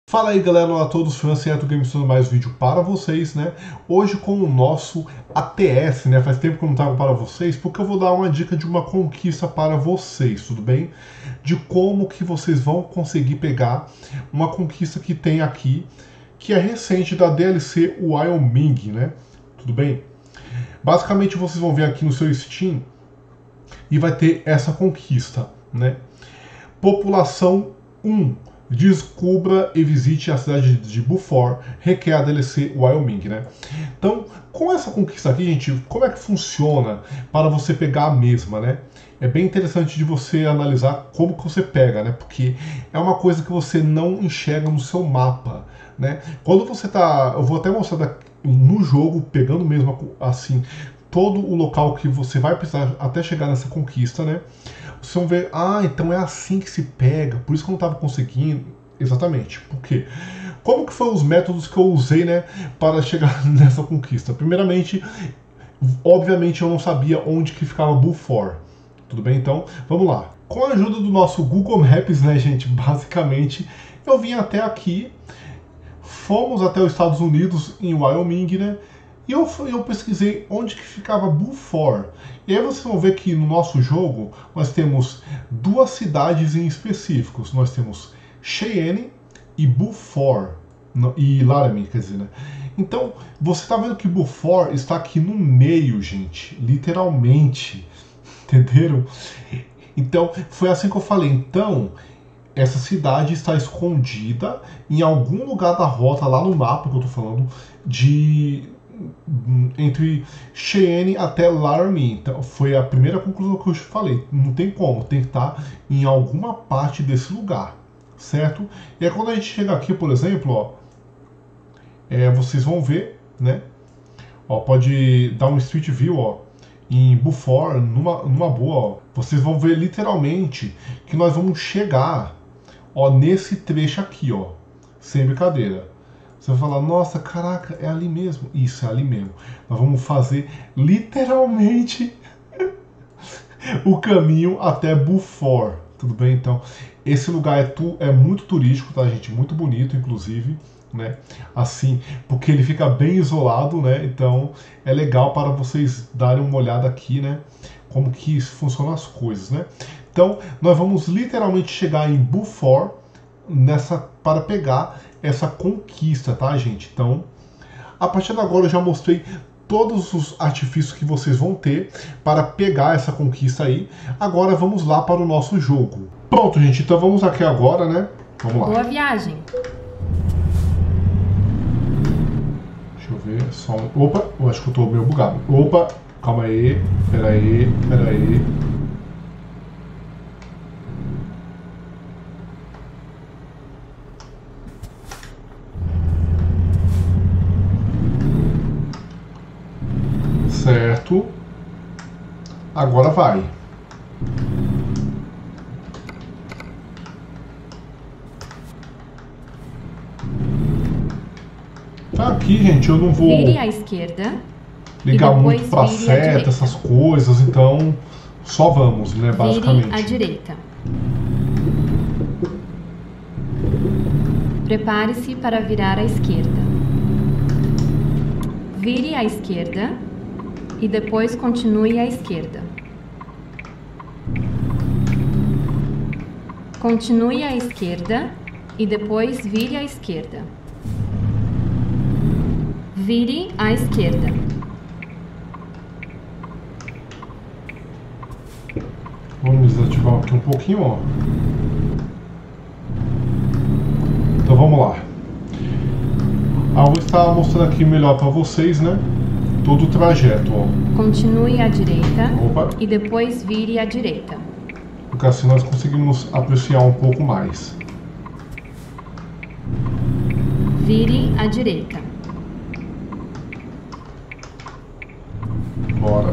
Fala aí galera, olá a todos, Franceto Games trazendo mais vídeo para vocês, né? Hoje com o nosso ATS, né? Faz tempo que eu não trago para vocês, porque eu vou dar uma dica de uma conquista para vocês, tudo bem? De como que vocês vão conseguir pegar uma conquista que tem aqui, que é recente da DLC Wyoming, né? Tudo bem? Basicamente vocês vão ver aqui no seu Steam e vai ter essa conquista, né? População 1. Descubra e visite a cidade de Beaufort, requer a DLC Wyoming, né? Então, com essa conquista aqui, gente, como é que funciona para você pegar a mesma, né? É bem interessante de você analisar como que você pega, né? Porque é uma coisa que você não enxerga no seu mapa, né? Quando você tá... Eu vou até mostrar no jogo, pegando mesmo assim, todo o local que você vai precisar até chegar nessa conquista, né? Vocês vão ver, então é assim que se pega, por isso que eu não estava conseguindo. Exatamente, por quê? Como que foram os métodos que eu usei, né, para chegar nessa conquista? Primeiramente, obviamente eu não sabia onde que ficava Beaufort, tudo bem? Então, vamos lá. Com a ajuda do nosso Google Maps, né, gente, basicamente, eu vim até aqui, fomos até os Estados Unidos, em Wyoming, né, e eu pesquisei onde que ficava Beaufort. E aí vocês vão ver que no nosso jogo nós temos duas cidades em específicos. Nós temos Cheyenne e Beaufort. E Laramie, quer dizer, né? Então, você está vendo que Beaufort está aqui no meio, gente. Literalmente. Entenderam? Então, foi assim que eu falei. Então, essa cidade está escondida em algum lugar da rota, lá no mapa que eu estou falando, entre Cheyenne até Laramie. Então, foi a primeira conclusão que eu falei. Não tem como, tem que estar em alguma parte desse lugar, certo? E aí quando a gente chega aqui, por exemplo, ó, vocês vão ver, né? Ó, pode dar um Street View, ó, em Beaufort, numa boa, ó. Vocês vão ver literalmente que nós vamos chegar, ó, nesse trecho aqui, ó, sem brincadeira. Você vai falar, nossa, caraca, é ali mesmo. Isso, é ali mesmo. Nós vamos fazer literalmente o caminho até Beaufort. Tudo bem? Então, esse lugar é muito turístico, tá, gente? Muito bonito, inclusive, né? Assim, porque ele fica bem isolado, né? Então, é legal para vocês darem uma olhada aqui, né? Como que funcionam as coisas, né? Então, nós vamos literalmente chegar em Beaufort para pegar essa conquista, tá, gente? Então, a partir de agora eu já mostrei todos os artifícios que vocês vão ter para pegar essa conquista aí. Agora vamos lá para o nosso jogo. Pronto, gente, então vamos aqui agora, né? Vamos lá. Boa viagem. Deixa eu ver, só... Opa, eu acho que eu tô meio bugado. Opa, calma aí, peraí. Certo. Agora vai. Tá aqui, gente, eu não vou Vire à esquerda. ligar muito pra seta, essas coisas, então só vamos, né, basicamente. Vire à direita. Prepare-se para virar à esquerda. Vire à esquerda e depois continue à esquerda. Continue à esquerda e depois vire à esquerda. Vire à esquerda. Vamos desativar aqui um pouquinho, ó. Então vamos lá. Eu vou estar mostrando aqui melhor para vocês, né? Todo o trajeto, ó. Continue à direita. Opa. E depois vire à direita. Porque assim nós conseguimos apreciar um pouco mais. Vire à direita. Bora.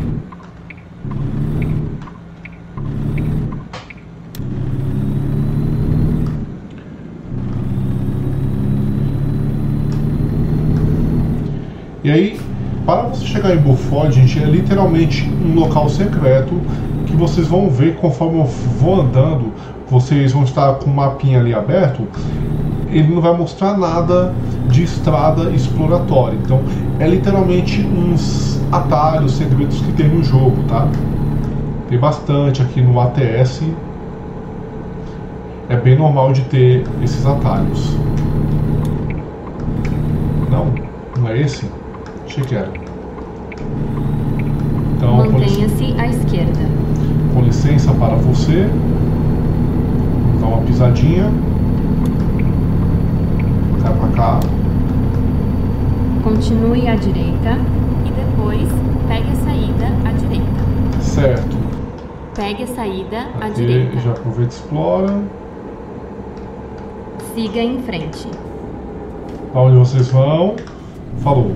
E aí, para você chegar em Beaufort, gente, é literalmente um local secreto que vocês vão ver conforme eu vou andando. Vocês vão estar com o mapinha ali aberto. ele não vai mostrar nada de estrada exploratória. Então é literalmente uns atalhos, segredos que tem no jogo, tá? Tem bastante aqui no ATS. É bem normal de ter esses atalhos. Não é esse? Achei que era. Então, mantenha-se à esquerda. Com licença para você. Dá uma pisadinha. Cai pra cá. Continue à direita e depois pegue a saída à direita. Certo. Pegue a saída à Aqui direita. já aproveita e explora. Siga em frente. Aonde vocês vão? Falou.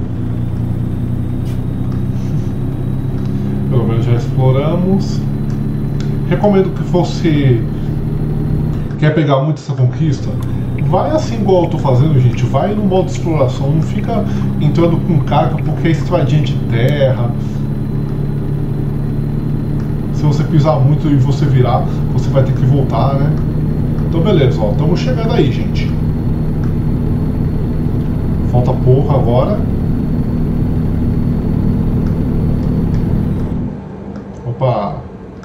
Pelo menos já exploramos. Recomendo que você quer pegar muito essa conquista, vai assim igual eu tô fazendo, gente. Vai no modo exploração, não fica entrando com carga porque é estradinha de terra. Se você pisar muito e você virar, você vai ter que voltar, né? Então beleza, ó, estamos chegando aí, gente. Falta pouco agora. Opa!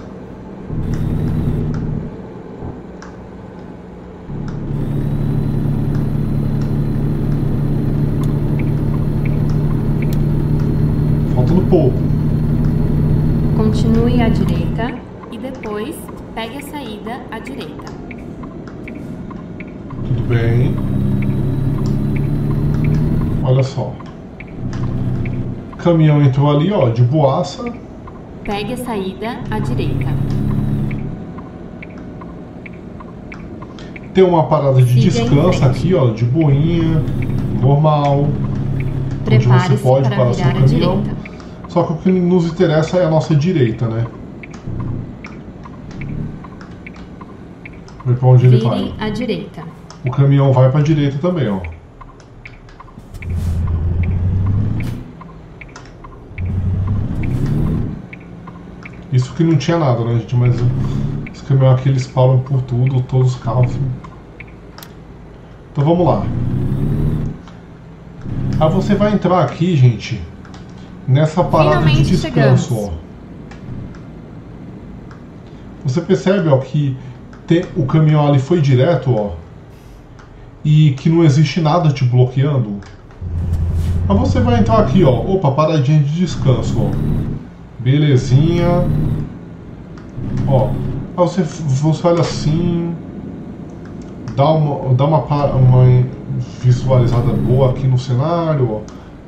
Faltando pouco. Continue à direita e depois pegue a saída à direita. Tudo bem. Olha só. O caminhão entrou ali, ó, de boaça. Pegue a saída à direita. Tem uma parada de Siga em descanso frente. aqui, ó, de boinha, normal. Onde você Prepare-se pode para parar seu virar à caminhão. direita. Só que o que nos interessa é a nossa direita, né? Ver pra onde ele vai. Vire à direita. O caminhão vai pra direita também, ó. Isso que não tinha nada, né, gente? Mas os caminhões aqui, eles param por tudo, todos os carros. Então vamos lá. Aí você vai entrar aqui, gente, nessa parada Finalmente de descanso, chegamos. ó. Você percebe, ó, que o caminhão ali foi direto, ó, e que não existe nada te bloqueando. Aí você vai entrar aqui, ó, opa, paradinha de descanso, ó. Belezinha. Ó, aí você olha assim, dá uma visualizada boa aqui no cenário,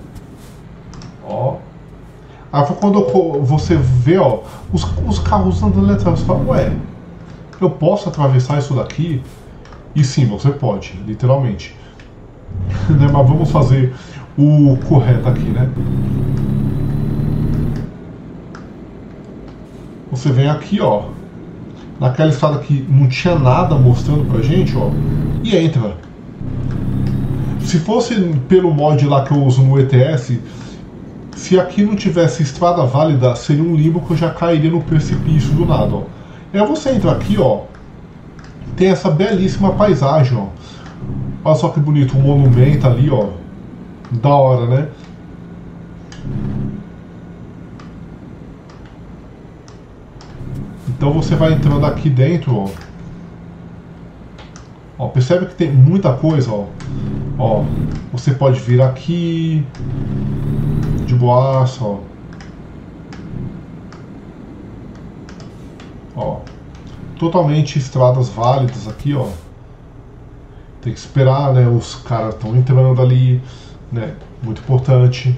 ó. Aí foi quando você vê, ó, os carros andando ali atrás, você fala, ué, eu posso atravessar isso daqui? E sim, você pode, literalmente. Né? Mas vamos fazer o correto aqui, né? Você vem aqui, ó, naquela estrada que não tinha nada mostrando pra gente, ó, e entra. Se fosse pelo mod lá que eu uso no ETS, se aqui não tivesse estrada válida, seria um limbo que eu já cairia no precipício do nada, ó. E aí você entra aqui, ó, tem essa belíssima paisagem, ó. Olha só que bonito, um monumento ali, ó. Da hora, né? Então você vai entrando aqui dentro, ó. Ó, percebe que tem muita coisa, ó. Ó, você pode vir aqui de boaça, ó. Ó, totalmente estradas válidas aqui, ó. Tem que esperar, né? Os caras estão entrando ali, né? Muito importante.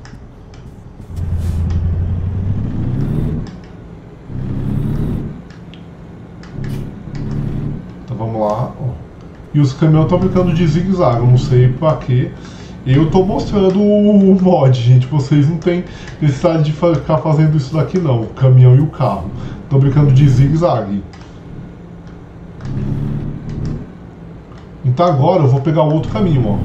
Então vamos lá, ó. E os caminhões estão ficando de zigue-zague, eu não sei pra quê. Eu tô mostrando o mod, gente. Vocês não tem necessidade de ficar fazendo isso daqui não. O caminhão e o carro estão brincando de zigue-zague. Então agora eu vou pegar o outro caminho,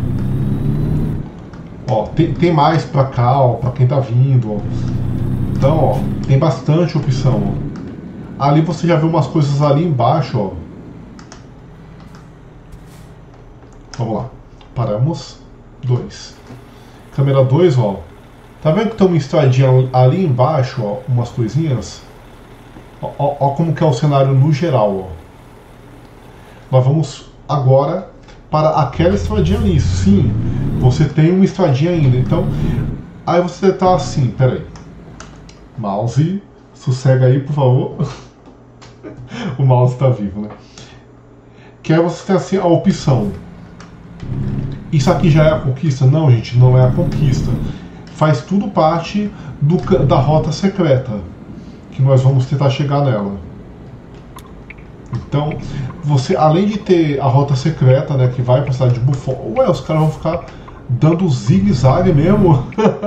ó. Ó, tem mais pra cá, ó, pra quem tá vindo, ó. Então, ó, tem bastante opção, ó. Ali você já vê umas coisas ali embaixo, ó. Vamos lá. Paramos. 2. Câmera 2, ó. Tá vendo que tem uma estradinha ali embaixo, ó? Umas coisinhas. Ó como que é o cenário no geral, ó. Nós vamos agora para aquela estradinha ali. Sim, você tem uma estradinha ainda. Então, aí você tá assim, peraí. Mouse, sossega aí, por favor. O mouse tá vivo, né? Que aí você tem assim a opção. Isso aqui já é a conquista? Não, gente, não é a conquista. Faz tudo parte da rota secreta, que nós vamos tentar chegar nela. Então, você, além de ter a rota secreta, né, que vai para a cidade de Bufor... Ué, os caras vão ficar dando zigue-zague mesmo.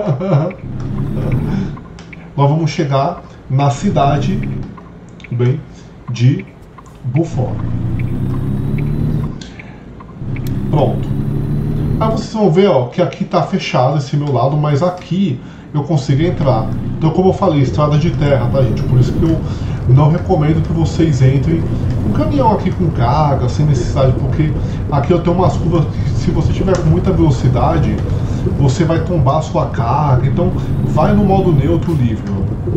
Nós vamos chegar na cidade, bem, de Bufor. Pronto. Aí vocês vão ver, ó, que aqui tá fechado esse meu lado, mas aqui eu consigo entrar. Então, como eu falei, estrada de terra, tá, gente? Por isso que eu não recomendo que vocês entrem um caminhão aqui com carga, sem necessidade, porque aqui eu tenho umas curvas que, se você tiver com muita velocidade, você vai tombar a sua carga. Então, vai no modo neutro livre,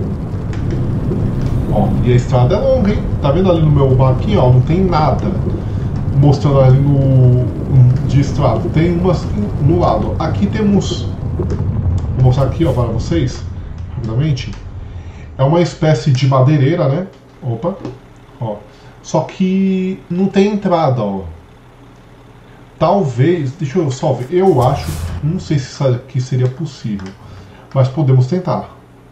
ó. E a estrada é longa, hein? Tá vendo ali no meu barquinho, ó? Não tem nada mostrando ali de estrada. Tem umas no lado. Aqui temos... Vou mostrar aqui, ó, para vocês, rapidamente. É uma espécie de madeireira, né? Opa, ó. Só que não tem entrada, ó. Talvez, deixa eu só ver. Eu acho, não sei se isso aqui seria possível, mas podemos tentar.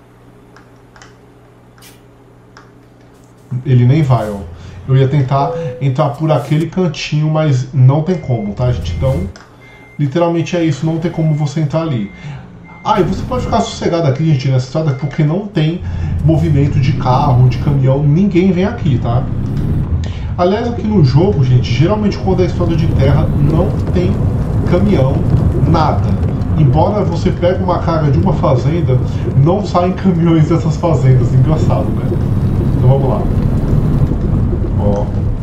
Ele nem vai, ó. Eu ia tentar entrar por aquele cantinho, mas não tem como, tá, gente? Então, literalmente é isso, não tem como você entrar ali. Ah, e você pode ficar sossegado aqui, gente, nessa estrada, porque não tem movimento de carro, de caminhão, ninguém vem aqui, tá? Aliás, aqui no jogo, gente, geralmente quando é estrada de terra, não tem caminhão, nada. Embora você pegue uma carga de uma fazenda, não saem caminhões dessas fazendas, engraçado, né? Então vamos lá. Ó.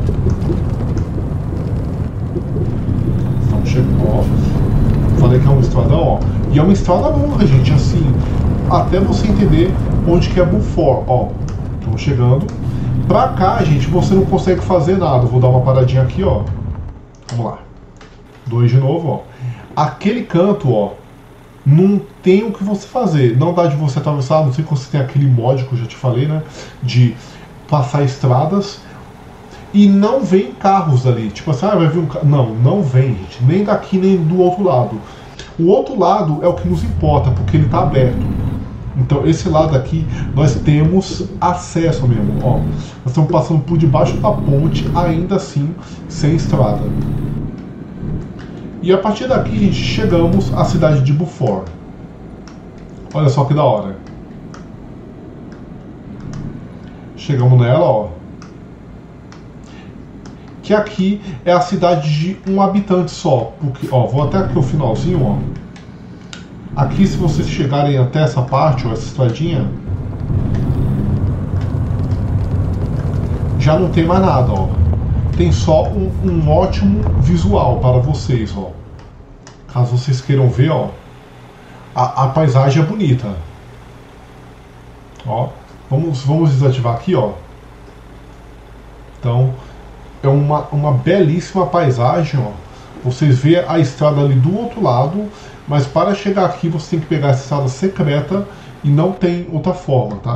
Estamos chegando, ó. Falei que é uma estrada, ó. E é uma estrada longa, gente, assim, até você entender onde que é Bufor, ó. Estamos chegando. Pra cá, gente, você não consegue fazer nada. Vou dar uma paradinha aqui, ó. Vamos lá. 2 de novo, ó. Aquele canto, ó, não tem o que você fazer. Não dá de você atravessar, não sei se você tem aquele mod que eu já te falei, né? De passar estradas. E não vem carros ali. Tipo assim, ah, vai vir um carro. Não, não vem, gente. Nem daqui, nem do outro lado. O outro lado é o que nos importa, porque ele está aberto. Então, esse lado aqui, nós temos acesso mesmo. Ó, nós estamos passando por debaixo da ponte, ainda assim, sem estrada. E a partir daqui, gente, chegamos à cidade de Bufor. Olha só que da hora. Chegamos nela, ó. Que aqui é a cidade de um habitante só. Porque, ó, vou até aqui o finalzinho, ó. Aqui, se vocês chegarem até essa parte, ó, essa estradinha, já não tem mais nada, ó. Tem só um ótimo visual para vocês, ó. Caso vocês queiram ver, ó, a paisagem é bonita. Ó, vamos desativar aqui, ó. Então, é uma belíssima paisagem, ó. Vocês vê a estrada ali do outro lado, mas para chegar aqui você tem que pegar essa estrada secreta e não tem outra forma, tá?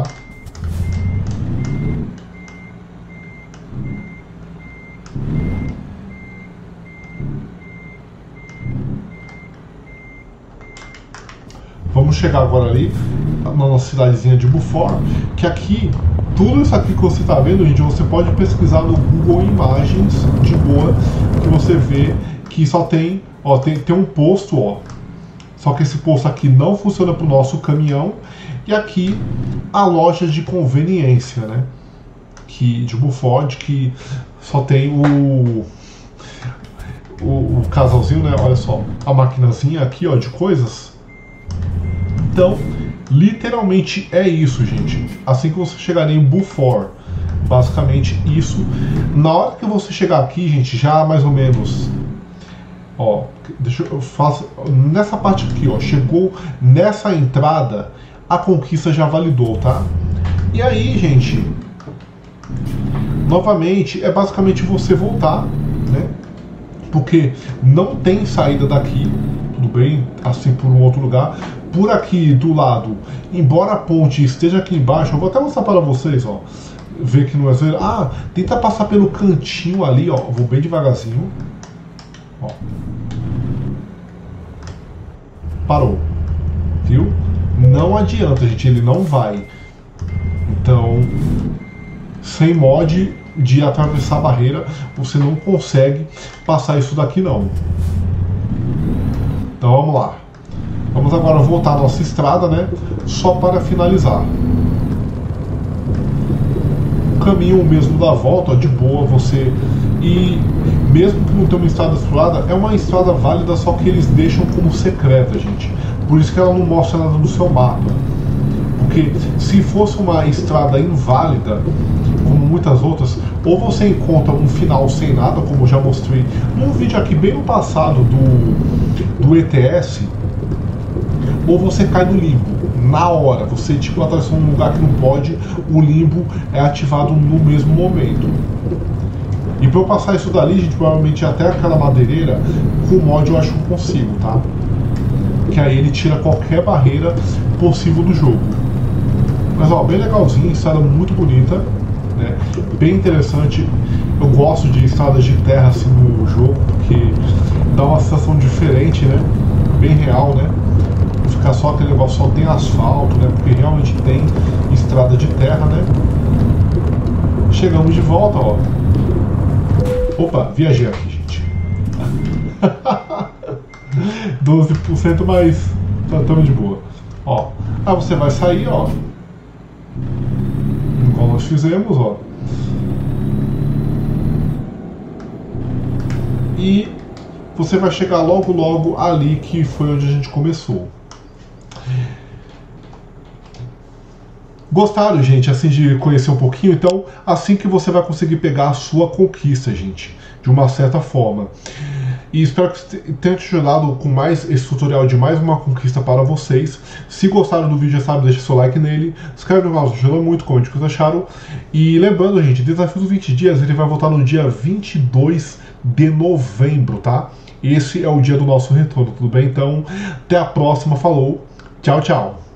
Vamos chegar agora ali na nossa cidadezinha de Bufor, que aqui, tudo isso aqui que você está vendo, gente, você pode pesquisar no Google Imagens de boa, que você vê que só tem, ó, tem um posto, ó. Só que esse posto aqui não funciona para o nosso caminhão. E aqui a loja de conveniência, né? De Bufor, que só tem o casalzinho, né? Olha só, a maquinazinha aqui, ó, de coisas. Então, literalmente é isso, gente. Assim que você chegar em Bufor, basicamente isso. Na hora que você chegar aqui, gente, já mais ou menos Ó, deixa eu faço nessa parte aqui, ó, chegou nessa entrada, a conquista já validou, tá? E aí, gente, novamente é basicamente você voltar, né? Porque não tem saída daqui, tudo bem? Assim por um outro lugar. Por aqui do lado, embora a ponte esteja aqui embaixo, eu vou até mostrar para vocês, ó. Ver que não é zero. Ah, tenta passar pelo cantinho ali, ó. Vou bem devagarzinho. Ó. Parou. Viu? Não adianta, gente. Ele não vai. Então, sem mod de atravessar a barreira, você não consegue passar isso daqui, não. Então, vamos lá. Vamos agora voltar à nossa estrada, né? Só para finalizar. O caminho mesmo da volta, ó, de boa, você... E mesmo que não tenha uma estrada explorada, é uma estrada válida, só que eles deixam como secreta, gente. Por isso que ela não mostra nada no seu mapa. Porque se fosse uma estrada inválida, como muitas outras, ou você encontra um final sem nada, como eu já mostrei num vídeo aqui bem no passado do ETS, ou você cai no limbo. Na hora, você tipo atravessou um lugar que não pode, o limbo é ativado no mesmo momento. E pra eu passar isso dali, gente, provavelmente até aquela madeireira, com o mod eu acho que eu consigo, tá? Que aí ele tira qualquer barreira possível do jogo. Mas ó, bem legalzinho, estrada muito bonita, né? Bem interessante. Eu gosto de estradas de terra assim no jogo, porque dá uma sensação diferente, né? Bem real, né? Não ficar só aquele negócio, só tem asfalto, né? Porque realmente tem estrada de terra, né? Chegamos de volta, ó. Opa, viajei aqui, gente. 12%, mas estamos de boa. Ó, aí você vai sair, ó. Igual nós fizemos, ó. E você vai chegar logo, logo ali que foi onde a gente começou. Gostaram, gente, assim, de conhecer um pouquinho? Então, assim que você vai conseguir pegar a sua conquista, gente, de uma certa forma. E espero que tenha te ajudado com mais esse tutorial de mais uma conquista para vocês. Se gostaram do vídeo, já sabe, deixa seu like nele. Se inscreve no canal, ajuda muito, comente o que vocês acharam. E lembrando, gente, desafio dos 20 dias, ele vai voltar no dia 22 de novembro, tá? Esse é o dia do nosso retorno, tudo bem? Então, até a próxima, falou, tchau, tchau!